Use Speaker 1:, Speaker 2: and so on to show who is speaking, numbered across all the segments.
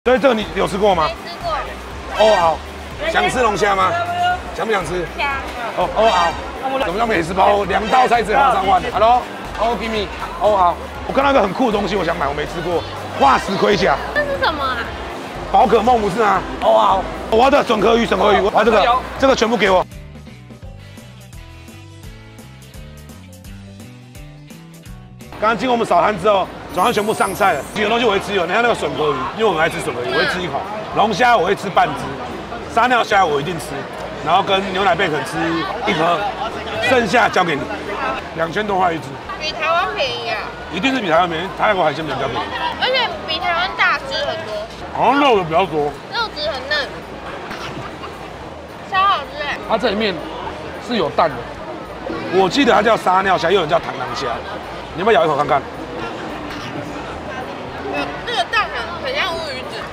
Speaker 1: 所以这个你有吃过吗？
Speaker 2: 没吃过。
Speaker 1: 欧熬，想吃龙虾吗？想不想吃？
Speaker 2: 想。
Speaker 1: 哦，欧熬。什么叫美食包？2道菜只要3万。Hello， 哦 ，give me， 欧熬。我看到一个很酷的东西，我想买，我没吃过，化石盔甲。
Speaker 2: 这是什么啊？
Speaker 1: 宝可梦不是吗？欧熬。我要的笋壳鱼，我要这个全部给我。刚刚经过我们扫摊之后，早上全部上菜了。几个东西我会吃有，你看那个笋壳鱼，因为我很爱吃笋壳鱼，我会吃1口。龙虾我会吃半只，撒尿虾我一定吃，然后跟牛奶贝肯吃1颗，剩下交给你。2000多块一只，
Speaker 2: 比台湾便宜啊！
Speaker 1: 一定是比台湾便宜，泰国海鲜比较便宜，
Speaker 2: 而且比台湾大只很多，
Speaker 1: 好像肉的比较多，
Speaker 2: 肉质很嫩，超好吃哎！
Speaker 1: 它这里面是有蛋的，我记得它叫撒尿虾，又有人叫螳螂虾。你要不要咬一口看看？
Speaker 2: 这个蛋很像乌鱼子。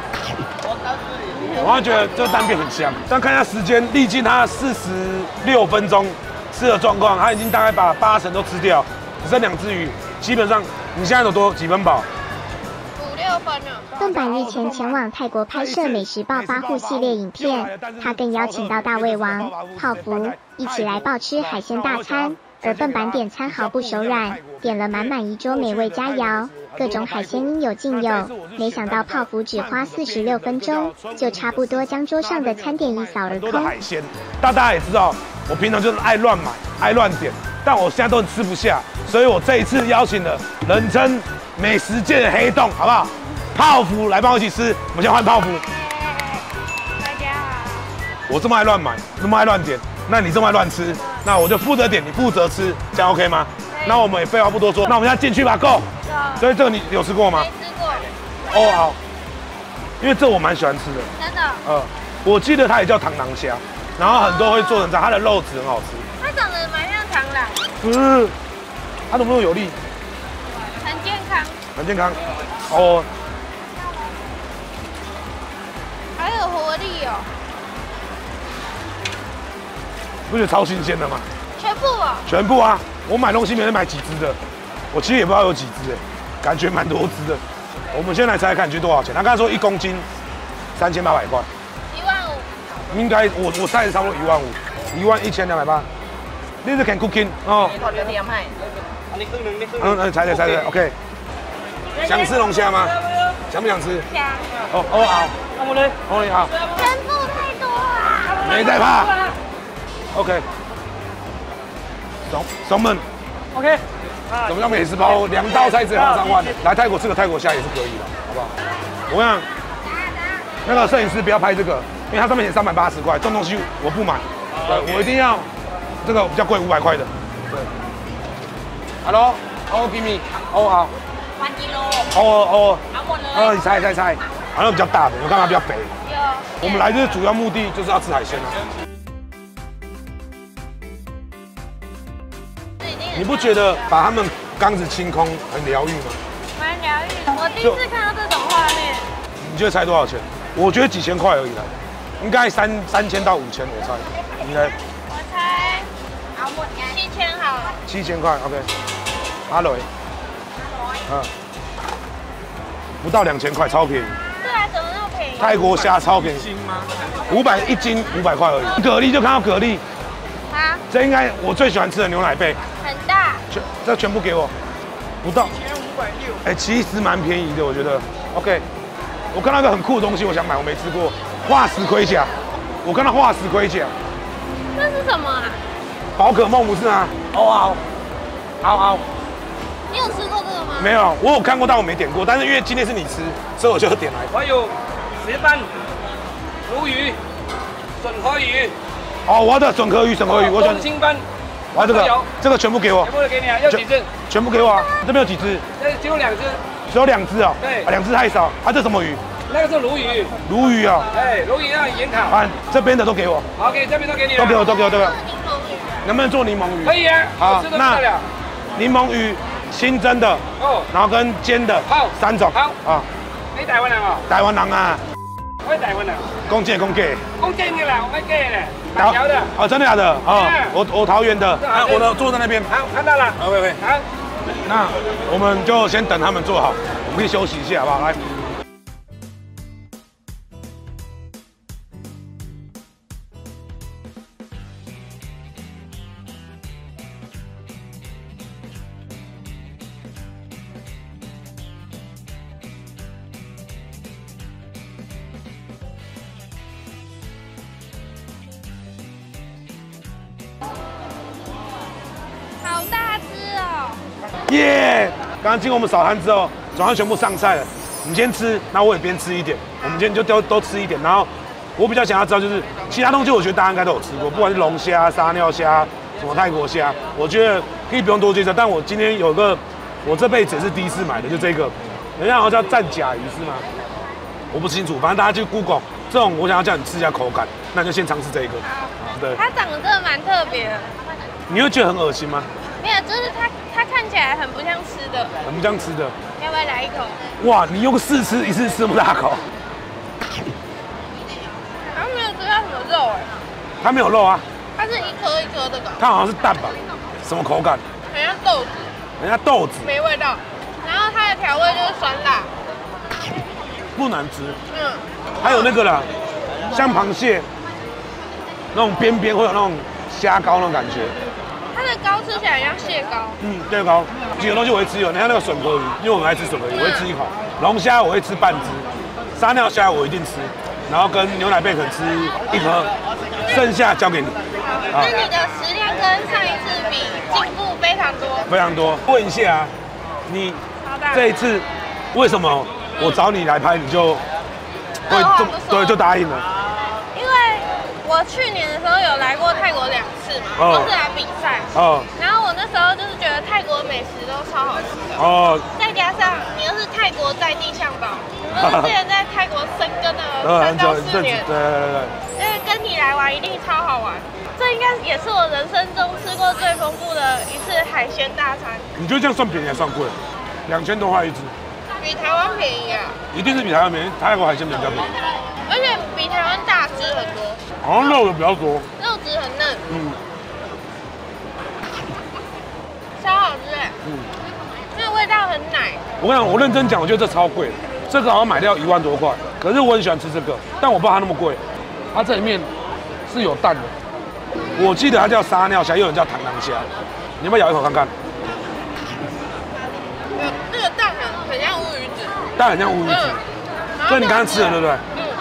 Speaker 1: 我还觉得这个蛋片很香，但看一下时间，历经它46分钟吃的状况，它已经大概把80%都吃掉，只剩2只鱼。基本上你现在有几分饱
Speaker 2: ？5、6分了。
Speaker 3: 笨版日前前往泰国拍摄美食暴发户系列影片，他更邀请到大胃王、泡芙一起来暴吃海鲜大餐。而笨版点餐毫不手软，点了满满1桌美味佳肴，各种海鲜应有尽有。没想到泡芙只花46分钟，就差不多将桌上的餐点一扫而空。
Speaker 1: 海鲜，大家也知道，我平常就是爱乱买、爱乱点，但我现在都吃不下，所以我这一次邀请了人称美食界的黑洞，好不好？泡芙来帮我一起吃，我们先换泡芙。
Speaker 2: 大家好。
Speaker 1: 我这么爱乱买，这么爱乱点。那你这么爱乱吃，那我就负责点，你负责吃，这样 OK 吗？那我们也废话不多说，那我们现在进去吧 ，Go！ 所以这个你有吃过吗？
Speaker 2: 没吃过。
Speaker 1: 哦好，因为这我蛮喜欢吃的。
Speaker 2: 真的？
Speaker 1: 我记得它也叫螳螂虾，然后很多会做成这样，它的肉质很好吃。
Speaker 2: 它长得蛮像螳螂。
Speaker 1: 它能不能有力？
Speaker 2: 很健康。
Speaker 1: 很健康。哦。
Speaker 2: 还有活力哦。
Speaker 1: 不觉得超新鲜的吗？
Speaker 2: 全部哦。
Speaker 1: 全部啊！我买东西没人买几只的，我其实也不知道有几只哎，感觉蛮多只的。我们先来猜看，你觉得多少钱？他刚才说1公斤3800块
Speaker 2: ，15000。
Speaker 1: 应该我猜是差不多15000，11280。你是 can cooking 哦。猜 ，OK。想吃龙虾吗？想不想吃？
Speaker 2: 想。
Speaker 1: 哦好。
Speaker 2: 人数太多了。
Speaker 1: 没在怕。OK， 松们
Speaker 4: OK，
Speaker 1: 什么叫美食包？2道菜只要3万，来泰国吃个泰国虾也是可以的，好不好？我想那个摄影师不要拍这个，因为它上面写380块，这种东西我不买，对我一定要这个比较贵500块的。对 ，Hello， give me， 好。
Speaker 2: 1 kg。
Speaker 1: 你猜，好像比较大的，我干嘛比较肥？
Speaker 2: 有。
Speaker 1: 我们来这主要目的就是要吃海鲜啊。你不觉得把他们缸子清空很疗愈吗？
Speaker 2: 蛮疗愈的，我第一次看到这种画面。
Speaker 1: 你觉得猜多少钱？我觉得几千块而已啦，应该3000到5000，我猜，应该。
Speaker 2: 我猜7000好了。
Speaker 1: 7000块 ，OK。阿雷，不到2000块，超便宜。
Speaker 2: 对啊，怎么那么便宜？
Speaker 1: 泰国虾超便宜，5001斤500块而已。蛤蜊就看到蛤蜊。
Speaker 2: 啊？
Speaker 1: 这应该我最喜欢吃的牛奶贝。
Speaker 2: 很大。
Speaker 1: 这全部给我，不到。哎，其实蛮便宜的，我觉得。OK， 我看到一个很酷的东西，我想买，我没吃过，化石盔甲。我看到化石盔甲。
Speaker 2: 这是什么啊？
Speaker 1: 宝可梦不是吗？好。
Speaker 2: 你有吃过这个吗？
Speaker 1: 没有，我有看过，但我没点过。但是因为今天是你吃，所以我就点来。
Speaker 4: 我有石斑、鲈鱼、笋壳鱼。
Speaker 1: 哦，我要的笋壳鱼，我选
Speaker 4: 青斑。
Speaker 1: 我要这个全部给我。
Speaker 4: 全部都给你啊，要几只？
Speaker 1: 全部给我啊！这边有几只？
Speaker 4: 只有2只。
Speaker 1: 只有2只哦。
Speaker 4: 对。
Speaker 1: 2只太少。这什么鱼？
Speaker 4: 那个是鲈鱼。
Speaker 1: 鲈鱼哦。
Speaker 4: 哎，鲈鱼要盐烤。
Speaker 1: 这边的都给我。
Speaker 4: OK，这边都给你。
Speaker 1: 都给我。
Speaker 2: 柠檬鱼。
Speaker 1: 能不能做柠檬鱼？
Speaker 4: 可以啊。
Speaker 1: 好，那柠檬鱼清蒸的，然后跟煎的，3种。
Speaker 4: 好
Speaker 1: 啊。
Speaker 4: 你台湾人哦？
Speaker 1: 台湾人啊。
Speaker 4: 我台湾人。
Speaker 1: 公鸡。
Speaker 4: 公鸡的啦，我们鸡的。板条的。
Speaker 1: 哦，真的假的？我桃园的。我的坐在那边。
Speaker 4: 好，看到了。
Speaker 1: OK。好。那我们就先等他们做好，我们可以休息一下，好不好？来。 耶！刚刚经过我们扫摊之后，早上全部上菜了。你先吃，然后我也边吃一点。我们今天就都吃一点。然后我比较想要知道，就是其他东西，我觉得大家应该都有吃过，不管是龙虾、撒尿虾、什么泰国虾，我觉得可以不用多介绍。但我今天有个，我这辈子也是第一次买的，就这个，人家好像叫战甲鱼是吗？我不清楚，反正大家去 Google 这种，我想要叫你吃一下口感，那就先尝试这个。对，
Speaker 2: 它长得真的蛮特别的。
Speaker 1: 你会觉得很恶心吗？
Speaker 2: 没有，就是它看起来很不像吃的。
Speaker 1: 很不像吃的。
Speaker 2: 要不要来一口？
Speaker 1: 哇，你用试吃一次吃这么大口？
Speaker 2: 好像没有吃到什么肉哎。
Speaker 1: 它没有肉啊。
Speaker 2: 它是一颗一颗的搞。
Speaker 1: 它好像是蛋吧？什么口感？
Speaker 2: 很像豆子。
Speaker 1: 人家豆子。
Speaker 2: 没味道。然后它的调味就是酸辣。
Speaker 1: 不难吃。
Speaker 2: 嗯。
Speaker 1: 还有那个啦，像螃蟹那种边边会有那种虾膏那种感觉。
Speaker 2: 它的膏吃起来像蟹膏。
Speaker 1: 嗯，蟹膏。几个东西我会吃，有你看那个笋壳鱼，因为我很爱吃笋壳鱼，我会吃一口。龙虾我会吃半只，撒尿虾我一定吃，然后跟牛奶贝肯吃一颗，剩下交给你。
Speaker 2: 那你的食量跟上一次比进步非常多。
Speaker 1: 非常多。问一下啊，你这一次为什么我找你来拍你就会对就答应了？
Speaker 2: 因为我去年的时候有来过泰国2次嘛，都是来比赛。哦。然后我那时候就是觉得泰国美食都超好吃的。哦。再加上你又是泰国在地向导，你不是之前在泰国生根了3到4年。
Speaker 1: 对。
Speaker 2: 因为跟你来玩一定超好玩。这应该也是我人生中吃过最丰富的一次海鲜大餐。
Speaker 1: 你觉得这样算便宜还算贵？2000多块一只。
Speaker 2: 比台湾便宜啊！
Speaker 1: 一定是比台湾便宜，泰国海鲜比较便宜，
Speaker 2: 而且比台湾大只很多，
Speaker 1: 好像肉的比较多，
Speaker 2: 肉质很嫩，超好吃哎，那个味道很奶。
Speaker 1: 我跟你讲，我认真讲，我觉得这超贵的，这个好像买掉1万多块，可是我很喜欢吃这个，但我不知道它那么贵，它这里面是有蛋的，我记得它叫撒尿虾，又有人叫螳螂虾，你要不要咬一口看看？
Speaker 2: 那个蛋很像乌鱼子，
Speaker 1: 蛋很像乌鱼子，这你刚刚吃的对不对？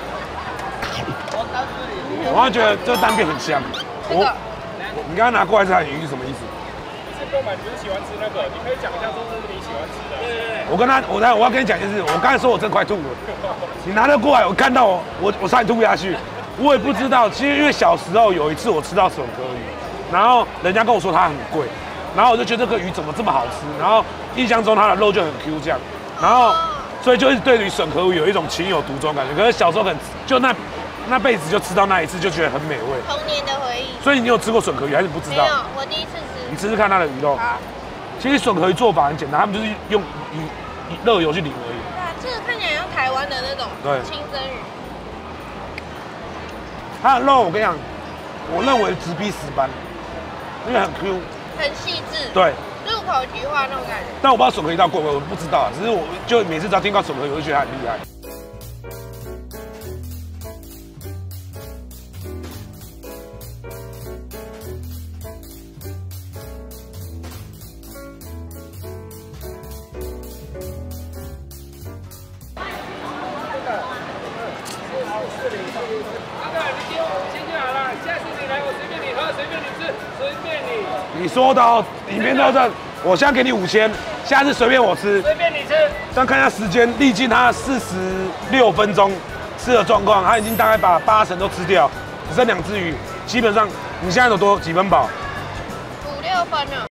Speaker 1: 我好像觉得这蛋片很香。你刚刚拿过来这条鱼是什么意思？
Speaker 5: 是购买不是喜欢吃那个，你可以讲一下说这是你喜欢吃的。对。
Speaker 1: 我要跟你讲一件事，我刚才说我真快吐了，你拿得过来，我看到我差点吐不下去，我也不知道，其实因为小时候有一次我吃到笋壳鱼，然后人家跟我说它很贵。然后我就觉得这个鱼怎么这么好吃，然后印象中它的肉就很 Q 这样，然后所以就对于笋壳鱼有一种情有独钟感觉。可是小时候就那辈子就吃到那一次，就觉得很美味。
Speaker 2: 童年的回忆。
Speaker 1: 所以你有吃过笋壳鱼还是不知道？
Speaker 2: 没有，我第一次吃。
Speaker 1: 你吃吃看它的鱼肉。好。其实笋壳鱼做法很简单，他们就是用热油去淋而已。
Speaker 2: 对啊，这个看起来像台湾的那种清蒸鱼。
Speaker 1: 它的肉我跟你讲，我认为直逼石斑，因为很 Q。
Speaker 2: 很细致，
Speaker 1: 对，
Speaker 2: 入口即化那种感觉。
Speaker 1: 但我不知道笋壳鱼到贵不贵，我不知道，只是我就每次只要听到笋壳鱼，我就觉得它很厉害。你说的哦，里面都是，我现在给你5000，下次随便我吃，
Speaker 5: 随便你吃。
Speaker 1: 这样看一下时间，历经他46分钟吃的状况，他已经大概把80%都吃掉，只剩2只鱼，基本上你现在有几分饱？
Speaker 2: 5、6分了。